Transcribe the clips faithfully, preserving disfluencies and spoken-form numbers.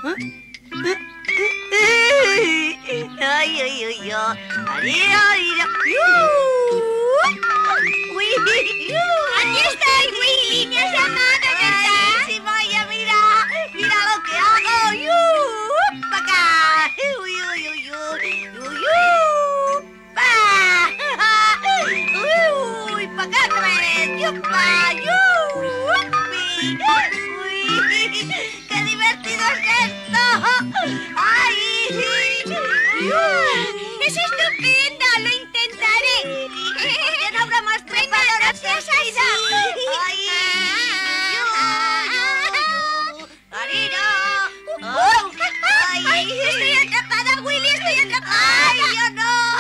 Ay, ay, ay, ay. Haría, haría. Uy. Aquí estoy, Willy. Me has llamado, ¿verdad? Ay, sí, vaya, mira. Mira lo que hago. ¡Yu! ¡Pa' acá! ¡Uy, uy, uy, uy! ¡Uy, uy! ¡Pa! ¡Uy, pa' acá otra vez! ¡Yupa! ¡Yu! ¡Uy! ¡Qué divertido es esto! ¡Ay! ¡Yu! ¡Es estupendo! ¡Lo intentaré! ¿Por qué no habrá más trepadoras que gracias, así? ¡Ay! ¡Yu! ¡Harina! ¡Oh! ¡Ay! ¡Ay! ¡Estoy atrapada, Willy! ¡Estoy atrapada! ¡Ay, yo no!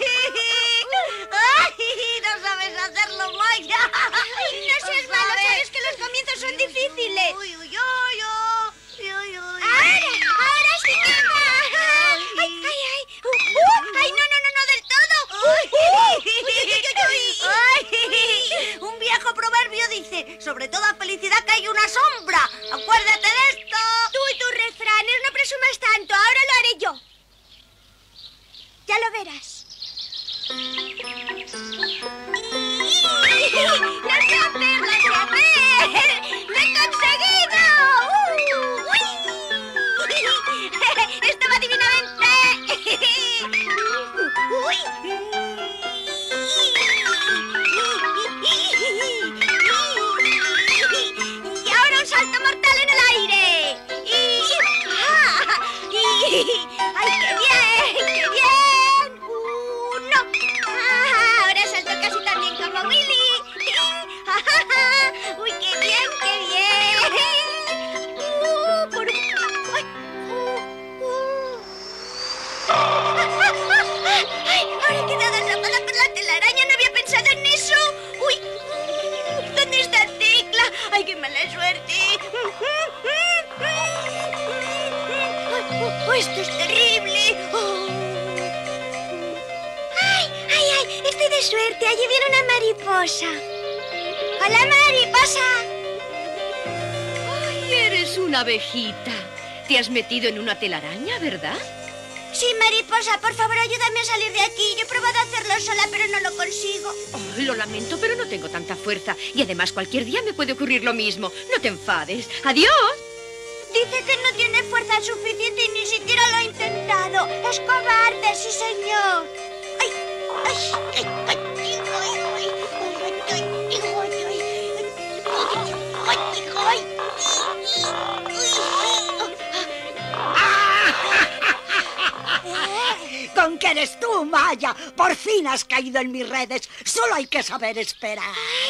¡Ay! ¡No sabes hacerlo, Maya! Ay, no seas malo, sabes que los comienzos son difíciles. ¡Uy, uy, uy, uy! ¡Uy, uy! ¡Ahora! ¡Ahora sí que va! ¡Ay, ay, ay! Uh, uh, ¡Ay, no, no, no, no del todo! ¡Uy! ¡Uy, uy, uy, uy! ¡Ay! Un viejo proverbio dice: sobre toda felicidad que hay una sombra. ¡Acuérdate de esto! Tú y tus refranes, no presumas tanto. Ahora lo haré yo. Ya lo verás. ¡No sé hacer, no sé hacer! ¡Lo he conseguido! ¡Uh! ¡Uy! ¡Estaba divinamente! ¡Uy! Y ahora un salto mortal en el aire. Y... ¡ah! y... ¡ay, qué bien! ¡Qué bien! ¡Uno! ¡Ah! Ahora salto casi tan bien como Willy. ¡Uy, qué bien, qué bien! ¡Uh! Por un... ¡ay! ¡Uh! ¡Uh! ¡Ay! Ahora he quedado atrapada por la telaraña. No había pensado en eso. ¡Uy! ¿Dónde está Tecla? ¡Ay, qué mala suerte! ¡Oh, esto es terrible! Oh. ¡Ay, ay, ay! Estoy de suerte. Allí viene una mariposa. ¡Hola, mariposa! Ay, eres una abejita. Te has metido en una telaraña, ¿verdad? Sí, mariposa, por favor, ayúdame a salir de aquí. Yo he probado a hacerlo sola, pero no lo consigo. Ay, lo lamento, pero no tengo tanta fuerza. Y además cualquier día me puede ocurrir lo mismo. No te enfades. ¡Adiós! Dice que no tiene fuerza suficiente y ni siquiera lo ha intentado. Es cobarde, sí, señor. ¡Ay! ¡Ay! ¡Ay! ¡Ay! ¡Ay! ¡Ay! ¿Con qué eres tú, Maya? Por fin has caído en mis redes. Solo hay que saber esperar.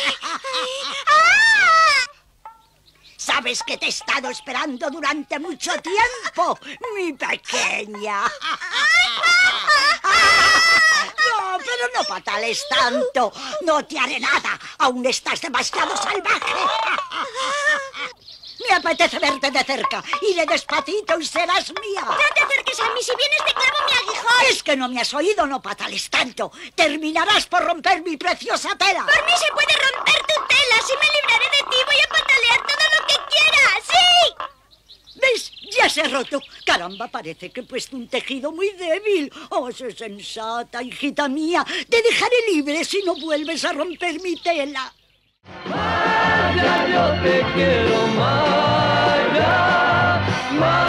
¿Sabes que te he estado esperando durante mucho tiempo, mi pequeña? No, pero no patales tanto. No te haré nada. Aún estás demasiado salvaje. Me apetece verte de cerca. Iré despacito y serás mía. No te acerques a mí. Si vienes te clavo mi aguijón. Es que no me has oído, no patales tanto. Terminarás por romper mi preciosa tela. Por mí se puede romper tu tela. Si me libraré de ti, voy a patalear todo lo que quiera. ¡Sí! ¿Ves? Ya se ha roto. Caramba, parece que he puesto un tejido muy débil. Oh, sé sensata, hijita mía. Te dejaré libre si no vuelves a romper mi tela. Maya, yo te quiero, Maya, Maya.